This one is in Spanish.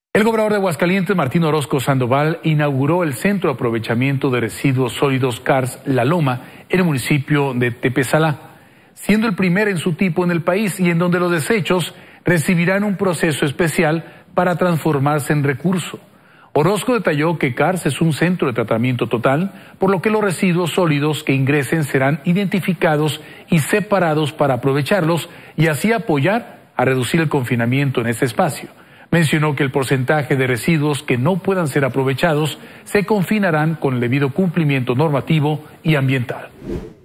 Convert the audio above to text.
El gobernador de Aguascalientes, Martín Orozco Sandoval, inauguró el Centro de Aprovechamiento de Residuos Sólidos CARS La Loma en el municipio de Tepesalá, siendo el primero en su tipo en el país y en donde los desechos recibirán un proceso especial para transformarse en recurso. Orozco detalló que CARS es un centro de tratamiento total, por lo que los residuos sólidos que ingresen serán identificados y separados para aprovecharlos y así apoyar a reducir el confinamiento en este espacio. Mencionó que el porcentaje de residuos que no puedan ser aprovechados se confinarán con el debido cumplimiento normativo y ambiental.